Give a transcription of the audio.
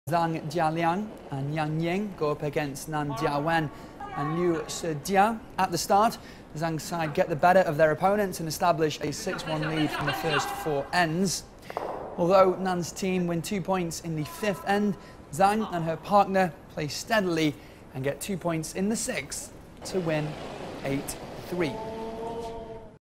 Zang, Jialiang and Ying go up against Nan Jiawen and Sijia. At the start, Zhang's side get the better of their opponents and establish a 6-1 lead from the first 4 ends. Although Nan's team win 2 points in the 5th end, Zhang and her partner play steadily and get 2 points in the 6th to win 8-3.